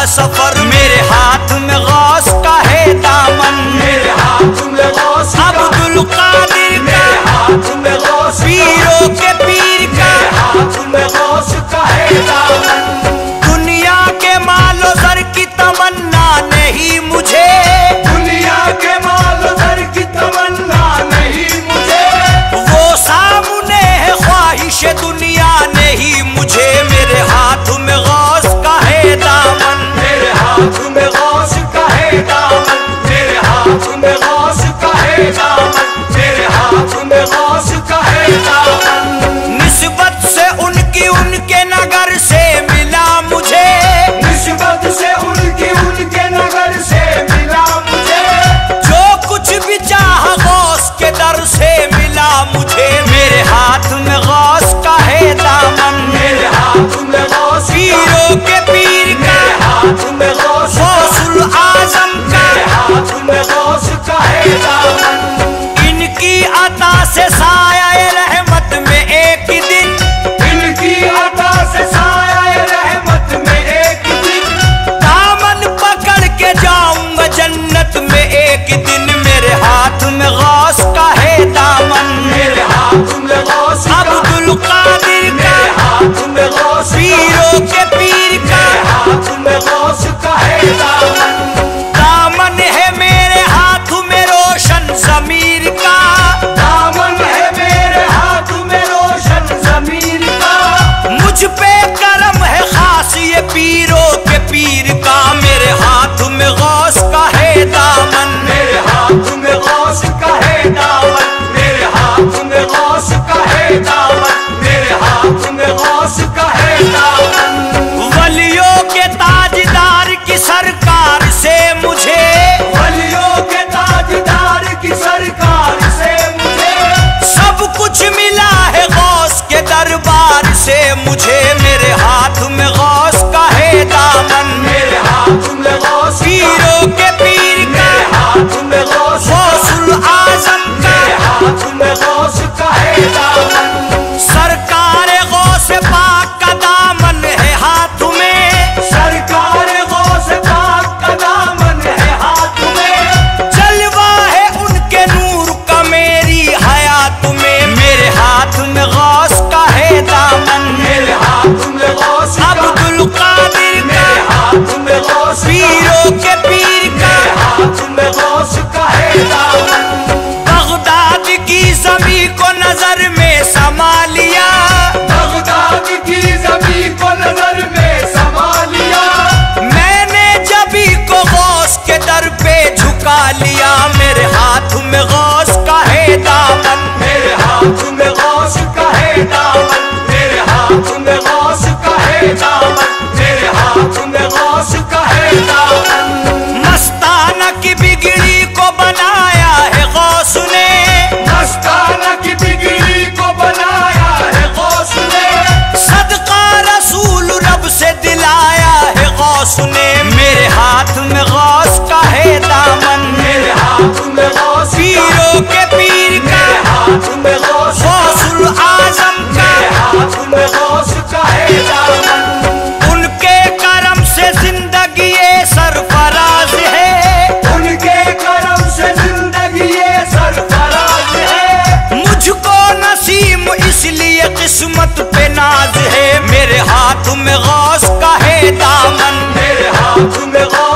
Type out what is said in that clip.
सफर, मेरे हाथ में गौस का है दामन, मेरे हाथ में गौस का, अब्दुल कादिर का, मेरे हाथ में गौस, पीरों के पीर का, मेरे हाथ में गौस का है दामन। दुनिया के मालो सर की तमन्ना नहीं मुझे, दुनिया के मालो सर की तमन्ना नहीं मुझे, वो सामने है ख्वाहिश दुनिया नहीं मुझे, मेरे हाथ में गौस का है दामन, मेरे हाथ में गौस का है दामन, मेरे हाथ में गौस का है दामन, मेरे हाथ में गौस का है दामन। निस्बत से उनके नगर से मिला मुझे, निस्बत से उनके नगर से मिला मुझे, जो कुछ भी चाह गौस के दर से मिला मुझे, मेरे हाथ में गौस का है दामन, मेरे हाथ में गौस का, पीरों के पीर का, मेरे हाथ में गौस का, गौसुल आजम का, मेरे हाथ में गौस का है दामन। इनकी अता से साया रहमत में एक दिन, इनकी अता से साया रहमत में एक दिन, दामन पकड़ के जाऊंगा जन्नत में एक दिन, मेरे हाथ में गौस का है दामन, मेरे हाथ में गौस का, अब्दुल कादिर का, मेरे हाथ में गौस का, पीरों के पीर का, मेरे हाथ में गौस का है दामन। दामन है मेरे हाथ में रोशन ज़मीर का, दामन है मेरे हाथ में रोशन ज़मीर का, मुझ पे करम है खास ये पीरों के पीर का, मेरे हाथ में गौस का है दामन, मेरे हाथ में गौस का है दामन, मेरे हाथ में गौस का है दामन, मेरे हाथ में गौस का है दामन। वलियों के ताजदार की सरकार से मुझे, वलियों के ताजदार की सरकार से मुझे, सब कुछ मिला है गौस के दरबार से मुझे, मेरे हाथ में गौस का है दामन, मेरे हाथ में गौस का, पीरों के पीर का, मेरे हाथ में गौस का, गौसुल आजम का, मेरे हाथ में गौस का है दामन। सरकार गौस पाक का दामन है हाथ में, सरकार गौस पाक का दामन है हाथ में, जलवा है उनके नूर का मेरी हयात में, मेरे हाथ में गौस का है दामन, मेरे हाथ में गौस का, अब्दुल कादिर का, मेरे हाथ में गौस का, पीरों के पीर का, मेरे हाथ में गौस का है दामन। बगदाद की जमी को नजर में समा लिया, बगदाद की ज़मीं को नजर में समा लिया, मैंने जबी को गौस के दर पे झुका लिया, मेरे हाथ में गौस का है दामन, मेरे हाथ में गौस का है दामन, मेरे हाथ में गौस का है दामन, मेरे हाथ में गौस का है दामन। मस्ताना की बिगड़ी को बनाया है गौस ने, मस्ताना की बिगड़ी को बनाया है गौस ने, सदका रसूल रब से दिलाया है गौस ने, मेरे हाथ में गौस का है दामन, मेरे हाथ में गौस का, पीरों के पीर का, मेरे हाथ में गौस का, गौसुल आजम का, मेरे हाथ में गौस का है दामन। उनके करम से जिंदगी ये सरफराज है, उनके करम से जिंदगी ये सरफराज है, मुझको नसीम इसलिए किस्मत पे नाज है, मेरे हाथ में गौस का है दामन, मेरे हाथ में गौस